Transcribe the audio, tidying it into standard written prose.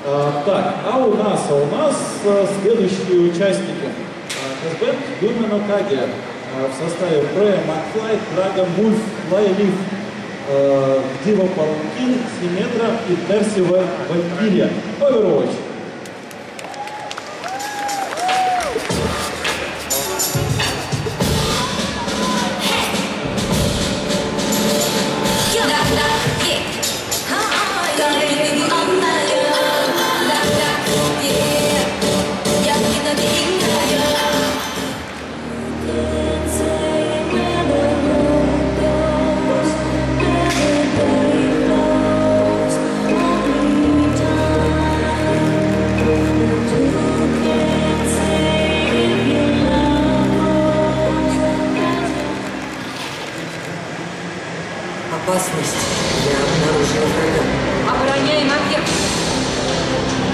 У нас следующие участники. Хазбенд Думен Окаги в составе Freya McFly, Dragon Wolf, Flyleaf, Дива Паланкин, Симметра и Перси Валькирия. Overwatch. Опасность. Я обнаружила врага. Обороняем объект.